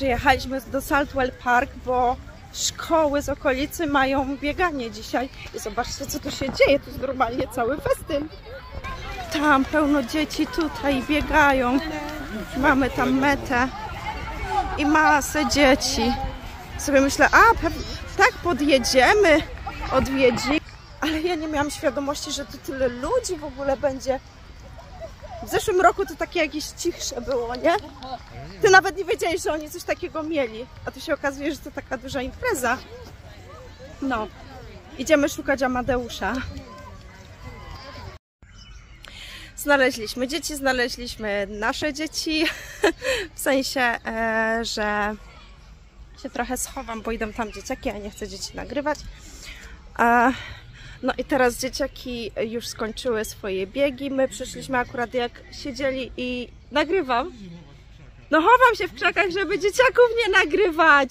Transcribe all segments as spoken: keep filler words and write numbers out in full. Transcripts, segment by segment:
Przyjechaliśmy do Saltwell Park, bo szkoły z okolicy mają bieganie dzisiaj. I zobaczcie, co tu się dzieje. Tu jest normalnie cały festyn. Tam pełno dzieci tutaj biegają. Mamy tam metę i masę dzieci. Sobie myślę, a pewnie tak podjedziemy, odwiedzi. Ale ja nie miałam świadomości, że tu tyle ludzi w ogóle będzie. W zeszłym roku to takie jakieś cichsze było, nie? Ty nawet nie wiedziałeś, że oni coś takiego mieli. A tu się okazuje, że to taka duża impreza. No, idziemy szukać Amadeusza. Znaleźliśmy dzieci, znaleźliśmy nasze dzieci. W sensie, e, że się trochę schowam, bo idą tam dzieciaki, a nie chcę dzieci nagrywać. E, No i teraz dzieciaki już skończyły swoje biegi. My przyszliśmy akurat jak siedzieli i nagrywam. No chowam się w krzakach, żeby dzieciaków nie nagrywać.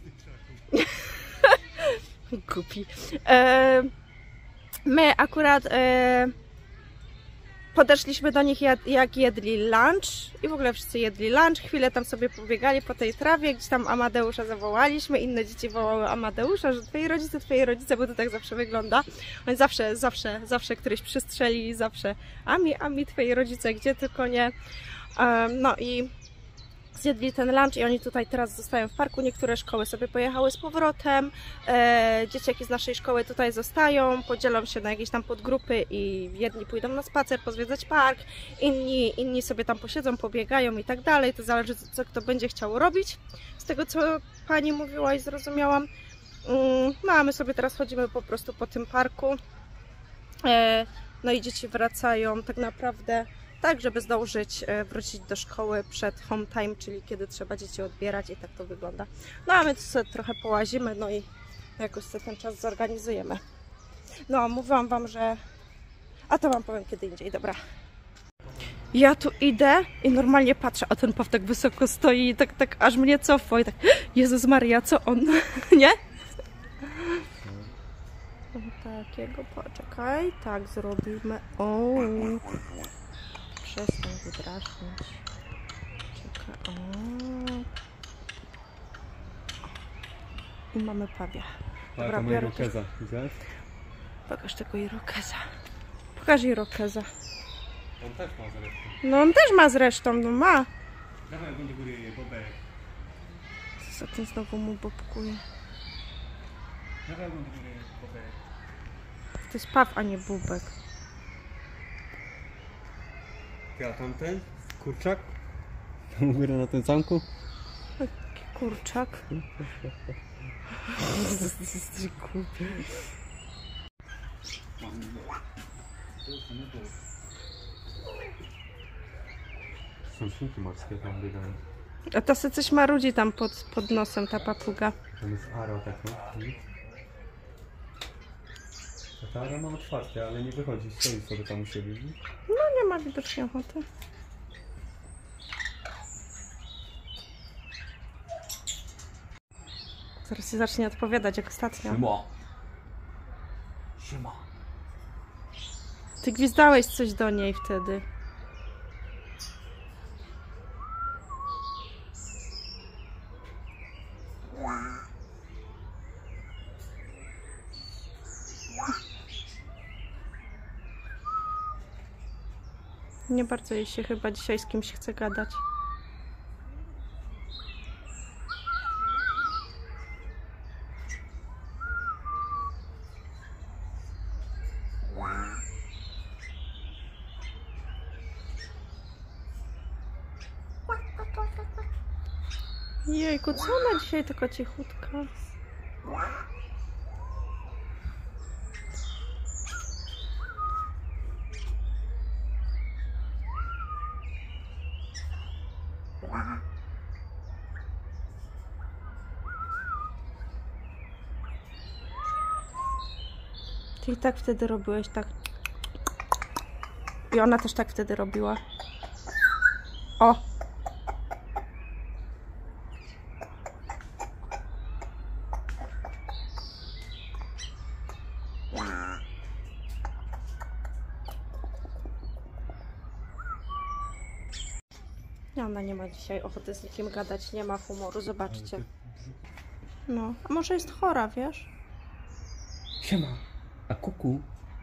Głupi. E, my akurat e, podeszliśmy do nich jak jedli lunch i w ogóle wszyscy jedli lunch. Chwilę tam sobie pobiegali po tej trawie, gdzieś tam Amadeusza zawołaliśmy, inne dzieci wołały Amadeusza, że twoi rodzice, twoi rodzice, bo to tak zawsze wygląda. Oni zawsze, zawsze, zawsze któryś przystrzeli, zawsze Ami, Ami, twoi rodzice, gdzie tylko nie. No i zjedli ten lunch i oni tutaj teraz zostają w parku. Niektóre szkoły sobie pojechały z powrotem. E, dzieciaki z naszej szkoły tutaj zostają, podzielą się na jakieś tam podgrupy i jedni pójdą na spacer, pozwiedzać park, inni, inni sobie tam posiedzą, pobiegają i tak dalej. To zależy, co kto będzie chciał robić. Z tego, co pani mówiła i zrozumiałam. Mm, no a my sobie teraz chodzimy po prostu po tym parku. E, no i dzieci wracają tak naprawdę tak, żeby zdążyć wrócić do szkoły przed home time, czyli kiedy trzeba dzieci odbierać i tak to wygląda. No a my tu sobie trochę połazimy, no i jakoś sobie ten czas zorganizujemy. No, mówiłam wam, że... A to wam powiem kiedy indziej, dobra. Ja tu idę i normalnie patrzę, a ten paw tak wysoko stoi i tak, tak aż mnie cofło i tak Jezus Maria, co on, nie? Takiego, poczekaj, tak zrobimy. O. Przestań wydrażnić. Czekaj. O. I mamy pawia. Dobra, biorę irokeza, widziałeś? Pokaż tego irokeza. Pokaż irokeza. On też ma zresztą. No on też ma zresztą, no ma. Dawaj go do góry, bobek. Co ten znowu mu bobkuje? Dawaj go do góry, bobek. To jest paw, a nie bubek. Ja tamten? Kurczak? Tam u góry na tym zamku? Taki kurczak. Jesteś głupi. Są świnki morskie tam biegają. A to sobie coś marudzi tam pod, pod nosem ta papuga. Tam jest aro takie. A ta aro ma otwarte, ale nie wychodzi, stoi sobie tam u siebie. No nie ma widocznie ochoty. Zaraz się zacznie odpowiadać jak ostatnio. Siema. Siema. Ty gwizdałeś coś do niej wtedy. Nie bardzo jej się chyba dzisiaj z kimś chce gadać. Jejku, co ona dzisiaj taka cichutka? Ty i tak wtedy robiłeś tak. I ona też tak wtedy robiła. O! Ona nie ma dzisiaj ochoty z nikim gadać, nie ma humoru, zobaczcie. No, a może jest chora, wiesz? Siema, a kuku?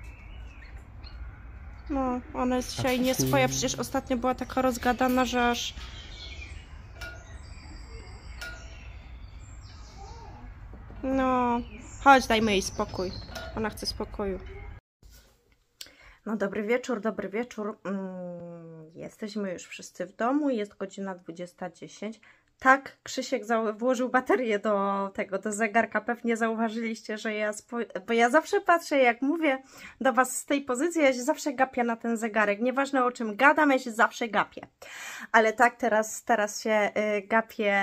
No, ona jest dzisiaj nie swoja, przecież ostatnio była taka rozgadana, że aż... No, chodź, dajmy jej spokój. Ona chce spokoju. No, dobry wieczór, dobry wieczór. Mm, jesteśmy już wszyscy w domu, jest godzina dwudziesta dziesięć. Tak, Krzysiek włożył baterię do tego, do zegarka. Pewnie zauważyliście, że ja, bo ja zawsze patrzę, jak mówię do Was z tej pozycji, ja się zawsze gapię na ten zegarek. Nieważne o czym gadam, ja się zawsze gapię. Ale tak, teraz, teraz się y, gapię,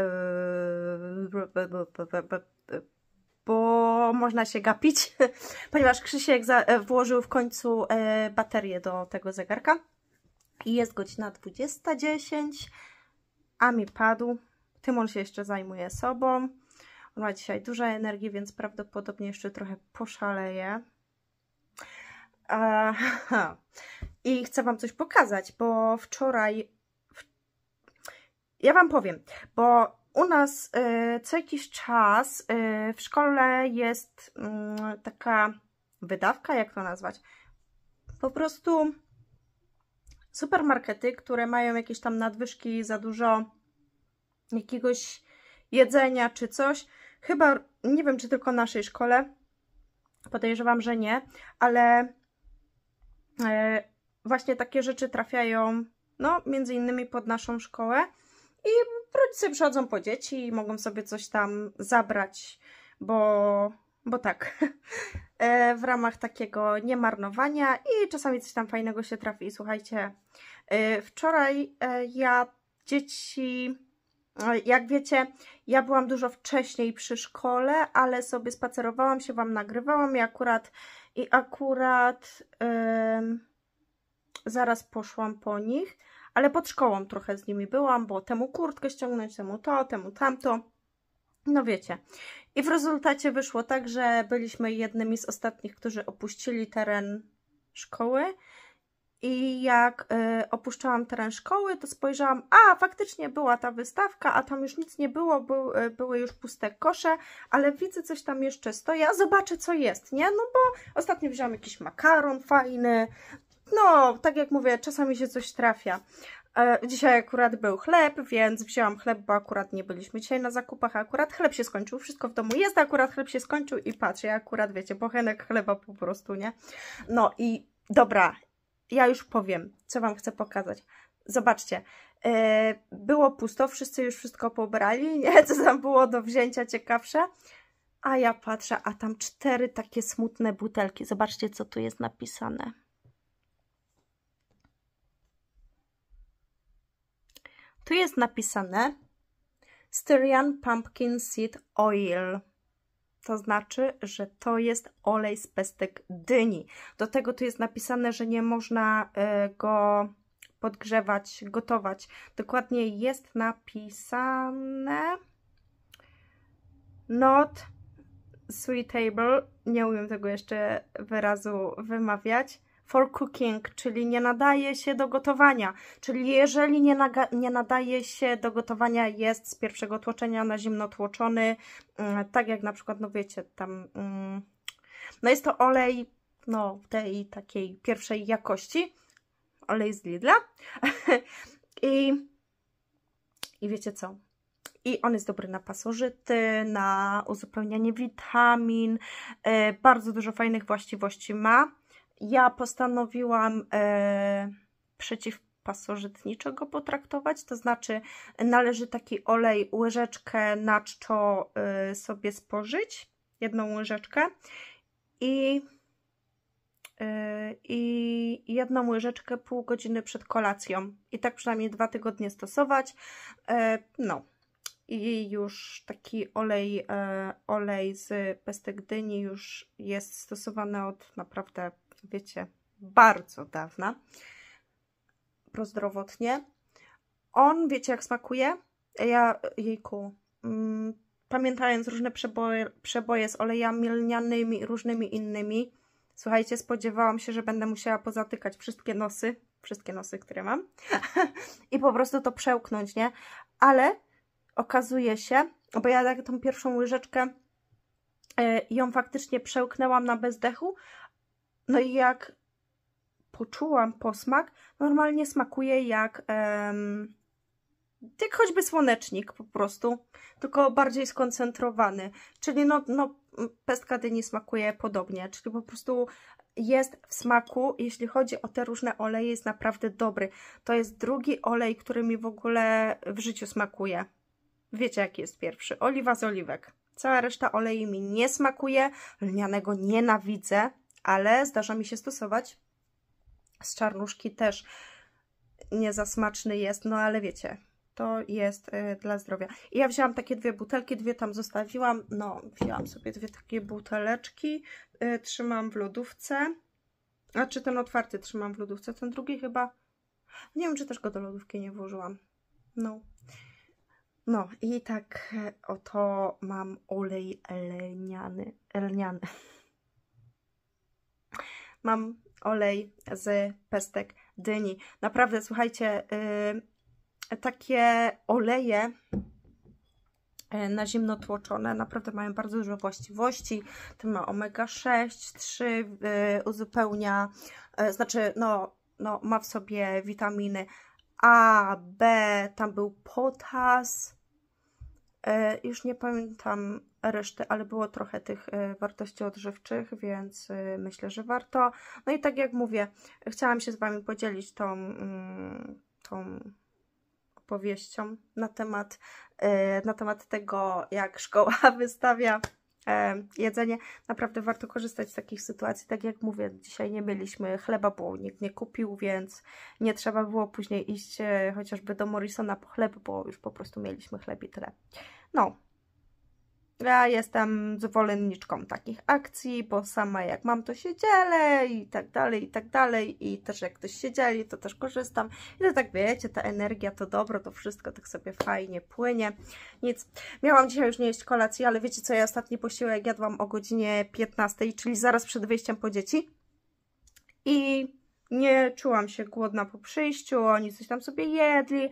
y, bo można się gapić, ponieważ Krzysiek za, włożył w końcu y, baterię do tego zegarka. I jest godzina dwudziesta dziesięć. A mi padł. Tymon się jeszcze zajmuje sobą. On ma dzisiaj dużo energii, więc prawdopodobnie jeszcze trochę poszaleje. Aha. I chcę Wam coś pokazać, bo wczoraj... Ja Wam powiem, bo u nas y, co jakiś czas y, w szkole jest y, taka wydawka, jak to nazwać? Po prostu... supermarkety, które mają jakieś tam nadwyżki za dużo jakiegoś jedzenia czy coś. Chyba, nie wiem czy tylko w naszej szkole, podejrzewam, że nie, ale e, właśnie takie rzeczy trafiają, no, między innymi pod naszą szkołę i rodzice przychodzą po dzieci i mogą sobie coś tam zabrać, bo, bo tak, e, w ramach takiego niemarnowania i czasami coś tam fajnego się trafi. I słuchajcie, e, wczoraj e, ja dzieci... Jak wiecie, ja byłam dużo wcześniej przy szkole, ale sobie spacerowałam się, Wam nagrywałam i akurat, i akurat yy, zaraz poszłam po nich, ale pod szkołą trochę z nimi byłam, bo temu kurtkę ściągnąć, temu to, temu tamto, no wiecie. I w rezultacie wyszło tak, że byliśmy jednymi z ostatnich, którzy opuścili teren szkoły. I jak y, opuszczałam teren szkoły, to spojrzałam, a faktycznie była ta wystawka, a tam już nic nie było, był, y, były już puste kosze, ale widzę, coś tam jeszcze stoi, a zobaczę, co jest, nie? No bo ostatnio wziąłam jakiś makaron fajny, no tak jak mówię, czasami się coś trafia. Y, dzisiaj akurat był chleb, więc wzięłam chleb, bo akurat nie byliśmy dzisiaj na zakupach, a akurat chleb się skończył, wszystko w domu jest, akurat chleb się skończył i patrzę, ja akurat, wiecie, bochenek chleba po prostu, nie? No i dobra, ja już powiem, co Wam chcę pokazać. Zobaczcie, yy, było pusto, wszyscy już wszystko pobrali, nie? Co tam było do wzięcia ciekawsze. A ja patrzę, a tam cztery takie smutne butelki. Zobaczcie, co tu jest napisane. Tu jest napisane Styrian Pumpkin Seed Oil. To znaczy, że to jest olej z pestek dyni. Do tego tu jest napisane, że nie można y, go podgrzewać, gotować. Dokładnie jest napisane not suitable, nie umiem tego jeszcze wyrazu wymawiać, for cooking, czyli nie nadaje się do gotowania. Czyli jeżeli nie, nie nadaje się do gotowania, jest z pierwszego tłoczenia na zimno tłoczony, yy, tak jak na przykład, no wiecie, tam, yy, no jest to olej, no tej takiej pierwszej jakości, olej z Lidla i, i wiecie co? I on jest dobry na pasożyty, na uzupełnianie witamin, yy, bardzo dużo fajnych właściwości ma. Ja postanowiłam e, przeciwpasożytniczo go potraktować, to znaczy należy taki olej, łyżeczkę na czczo e, sobie spożyć, jedną łyżeczkę i, e, i jedną łyżeczkę pół godziny przed kolacją i tak przynajmniej dwa tygodnie stosować, e, no. I już taki olej, e, olej z pestek dyni już jest stosowany od naprawdę, wiecie, bardzo dawna, prozdrowotnie. On, wiecie jak smakuje? Ja, jejku, mm, pamiętając różne przeboje, przeboje z olejami lnianymi i różnymi innymi, słuchajcie, spodziewałam się, że będę musiała pozatykać wszystkie nosy, wszystkie nosy, które mam i po prostu to przełknąć, nie? Ale okazuje się, bo ja tak tą pierwszą łyżeczkę yy, ją faktycznie przełknęłam na bezdechu, no i jak poczułam posmak, normalnie smakuje jak, em, jak choćby słonecznik po prostu, tylko bardziej skoncentrowany, czyli no, no pestka dyni smakuje podobnie, czyli po prostu jest w smaku, jeśli chodzi o te różne oleje, jest naprawdę dobry. To jest drugi olej, który mi w ogóle w życiu smakuje. Wiecie, jaki jest pierwszy? Oliwa z oliwek. Cała reszta olei mi nie smakuje, lnianego nienawidzę, ale zdarza mi się stosować. Z czarnuszki też nie za smaczny jest, no ale wiecie, to jest y, dla zdrowia. I ja wzięłam takie dwie butelki, dwie tam zostawiłam, no wzięłam sobie dwie takie buteleczki, y, trzymam w lodówce, a czy ten otwarty trzymam w lodówce, ten drugi chyba, nie wiem, czy też go do lodówki nie włożyłam, no. No i tak oto mam olej lniany, lniany. Mam olej z pestek dyni. Naprawdę, słuchajcie, yy, takie oleje yy, na zimno tłoczone naprawdę mają bardzo dużo właściwości. Ten ma omega sześć, trzy, yy, uzupełnia, yy, znaczy no, no, ma w sobie witaminy A, B, tam był potas, yy, już nie pamiętam reszty, ale było trochę tych y, wartości odżywczych, więc y, myślę, że warto. No i tak jak mówię, chciałam się z Wami podzielić tą, y, tą opowieścią na temat, y, na temat tego, jak szkoła wystawia y, jedzenie. Naprawdę warto korzystać z takich sytuacji. Tak jak mówię, dzisiaj nie mieliśmy chleba, bo nikt nie kupił, więc nie trzeba było później iść y, chociażby do Morrisona po chleb, bo już po prostu mieliśmy chleb i tyle. No. Ja jestem zwolenniczką takich akcji, bo sama jak mam, to się dzielę i tak dalej, i tak dalej. I też jak ktoś się dzieli, to też korzystam. I to tak wiecie, ta energia, to dobro, to wszystko tak sobie fajnie płynie. Nic. Miałam dzisiaj już nie jeść kolacji, ale wiecie co, ja ostatni posiłek jadłam o godzinie piętnastej, czyli zaraz przed wyjściem po dzieci. I nie czułam się głodna po przyjściu, oni coś tam sobie jedli,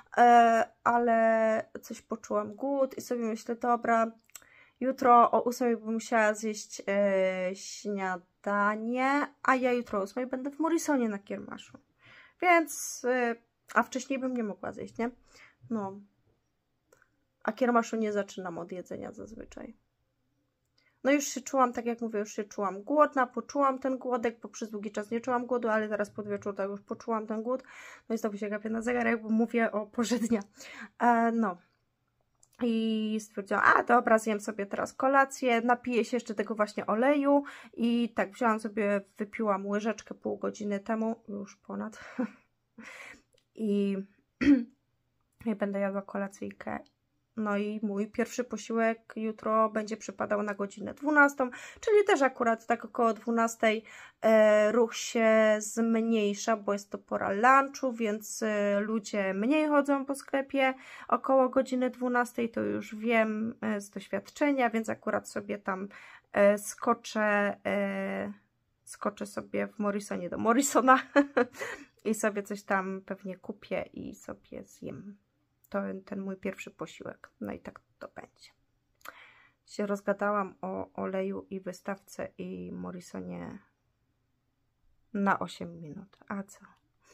ale coś poczułam głód i sobie myślę, dobra, jutro o ósmej bym musiała zjeść e, śniadanie, a ja jutro o ósmej będę w Morrisonie na kiermaszu. Więc, e, a wcześniej bym nie mogła zjeść, nie? No. A kiermaszu nie zaczynam od jedzenia zazwyczaj. No już się czułam, tak jak mówię, już się czułam głodna, poczułam ten głodek, bo przez długi czas nie czułam głodu, ale teraz pod wieczór tak już poczułam ten głód. No i znowu się gapię na zegarek, bo mówię o porze dnia. E, no. I stwierdziłam, a dobra, zjem sobie teraz kolację, napiję się jeszcze tego właśnie oleju i tak wzięłam sobie, wypiłam łyżeczkę pół godziny temu, już ponad i, i będę jadła kolacyjkę. No i mój pierwszy posiłek jutro będzie przypadał na godzinę dwunastą, czyli też akurat tak około dwunastej e, ruch się zmniejsza, bo jest to pora lunchu, więc e, ludzie mniej chodzą po sklepie. Około godziny dwunastej to już wiem e, z doświadczenia, więc akurat sobie tam e, skoczę, e, skoczę sobie w Morrisonie do Morrisona i sobie coś tam pewnie kupię i sobie zjem. To ten mój pierwszy posiłek. No i tak to będzie. Się rozgadałam o oleju i wystawce i Morrisonie na osiem minut. A co?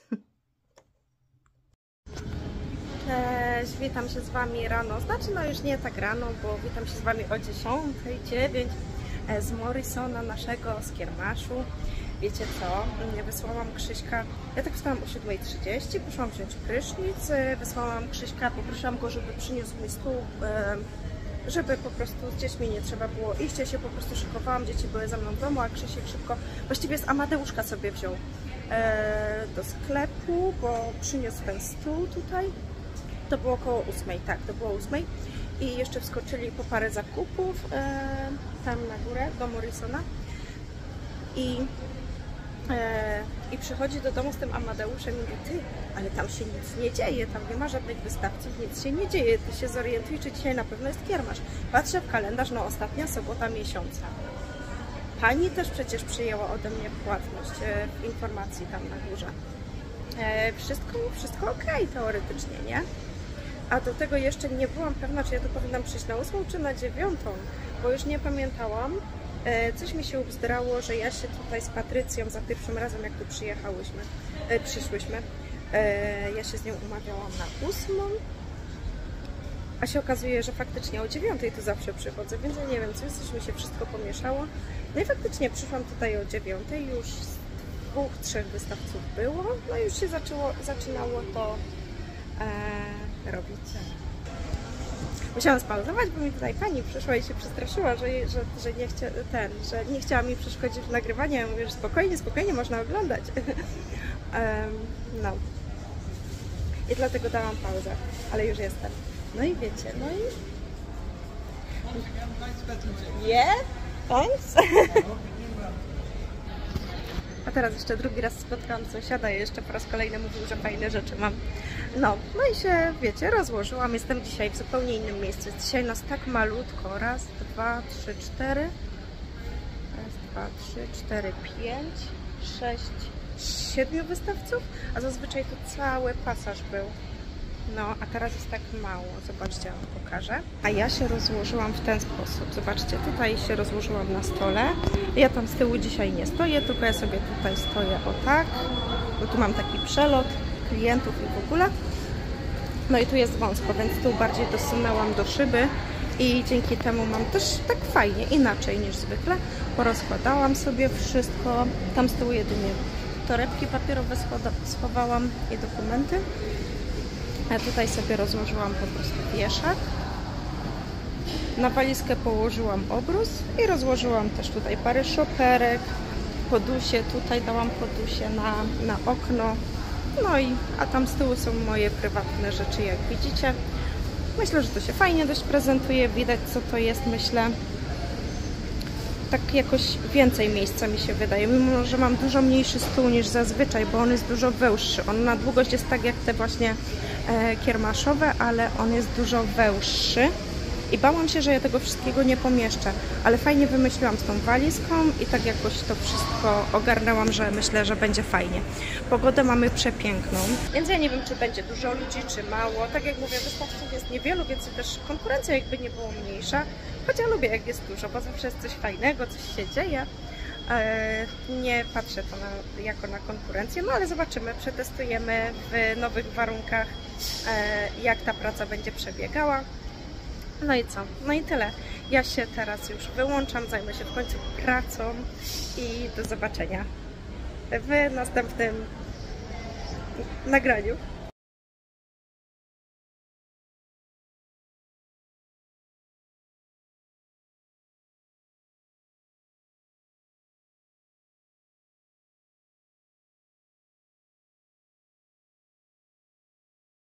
Cześć, witam się z Wami rano. Znaczy no już nie tak rano, bo witam się z Wami o dziesiątej dziewięć z Morrisona naszego, z kiermaszu. Wiecie co, wysłałam Krzyśka, ja tak wstałam o siódmej trzydzieści, poszłam wziąć prysznic, wysłałam Krzyśka, poprosiłam go, żeby przyniósł mi stół, żeby po prostu z dziećmi nie trzeba było iść, ja się po prostu szykowałam, dzieci były ze mną w domu, a Krzysiek szybko, właściwie z Amadeuszka sobie wziął do sklepu, bo przyniósł ten stół tutaj, to było około ósmej, tak, to było ósmej i jeszcze wskoczyli po parę zakupów tam na górę, do Morrisona i I przychodzi do domu z tym Amadeuszem i mówi, ty, ale tam się nic nie dzieje, tam nie ma żadnych wystawców, nic się nie dzieje, ty się zorientuj, czy dzisiaj na pewno jest kiermasz. Patrzę w kalendarz, no ostatnia sobota miesiąca. Pani też przecież przyjęła ode mnie płatność w informacji tam na górze. e, wszystko, wszystko ok teoretycznie, nie? A do tego jeszcze nie byłam pewna, czy ja tu powinnam przyjść na ósmą, czy na dziewiątą, bo już nie pamiętałam. E, coś mi się ubzdrało, że ja się tutaj z Patrycją za pierwszym razem, jak tu przyjechałyśmy, e, przyszłyśmy, e, ja się z nią umawiałam na ósmą, a się okazuje, że faktycznie o dziewiątej tu zawsze przychodzę, więc ja nie wiem, coś, coś mi się wszystko pomieszało. No i faktycznie przyszłam tutaj o dziewiątej, już z dwóch, trzech wystawców było, no i już się zaczęło, zaczynało to e, robić. Musiałam spauzować, bo mi tutaj pani przyszła i się przestraszyła, że, że, że, nie, chcia, ten, że nie chciała mi przeszkodzić w nagrywaniu. Ja mówię, że spokojnie, spokojnie, można oglądać. um, no. I dlatego dałam pauzę, ale już jestem. No i wiecie, no i... Yeah? Thanks? A teraz jeszcze drugi raz spotkałam sąsiada i jeszcze po raz kolejny mówił, że fajne rzeczy mam. No, no i się, wiecie, rozłożyłam. Jestem dzisiaj w zupełnie innym miejscu. Dzisiaj nas tak malutko. Raz, dwa, trzy, cztery. Raz, dwa, trzy, cztery, pięć, sześć, siedmiu wystawców. A zazwyczaj to cały pasaż był. No, a teraz jest tak mało. Zobaczcie, wam pokażę. A ja się rozłożyłam w ten sposób. Zobaczcie, tutaj się rozłożyłam na stole. Ja tam z tyłu dzisiaj nie stoję, tylko ja sobie tutaj stoję o tak. Bo tu mam taki przelot klientów i w ogóle. No i tu jest wąsko, więc tu bardziej dosunęłam do szyby. I dzięki temu mam też tak fajnie, inaczej niż zwykle. Porozkładałam sobie wszystko. Tam z tyłu jedynie torebki papierowe schowałam i dokumenty. Ja tutaj sobie rozłożyłam po prostu wieszak. Na walizkę położyłam obrus i rozłożyłam też tutaj parę szoperek, podusie, tutaj dałam podusie na, na okno. No i, a tam z tyłu są moje prywatne rzeczy, jak widzicie. Myślę, że to się fajnie dość prezentuje, widać co to jest, myślę. Tak jakoś więcej miejsca mi się wydaje, mimo że mam dużo mniejszy stół niż zazwyczaj, bo on jest dużo węższy. On na długość jest tak jak te właśnie e, kiermaszowe, ale on jest dużo węższy. I bałam się, że ja tego wszystkiego nie pomieszczę, ale fajnie wymyśliłam z tą walizką i tak jakoś to wszystko ogarnęłam, że myślę, że będzie fajnie. Pogodę mamy przepiękną, więc ja nie wiem, czy będzie dużo ludzi, czy mało. Tak jak mówię, wystawców jest niewielu, więc też konkurencja jakby nie było mniejsza. Choć ja lubię, jak jest dużo, bo zawsze jest coś fajnego, coś się dzieje. Nie patrzę to na, jako na konkurencję, no ale zobaczymy, przetestujemy w nowych warunkach, jak ta praca będzie przebiegała. No i co? No i tyle. Ja się teraz już wyłączam, zajmę się w końcu pracą i do zobaczenia w następnym nagraniu.